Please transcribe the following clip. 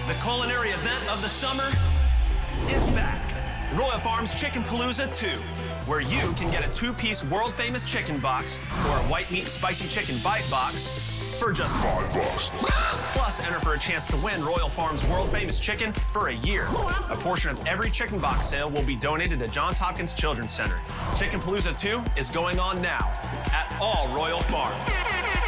The culinary event of the summer is back. Royal Farms Chicken Palooza 2, where you can get a 2-piece world-famous chicken box or a white meat spicy chicken bite box for just $5. Plus, enter for a chance to win Royal Farms world-famous chicken for a year. A portion of every chicken box sale will be donated to Johns Hopkins Children's Center. Chicken Palooza 2 is going on now at all Royal Farms.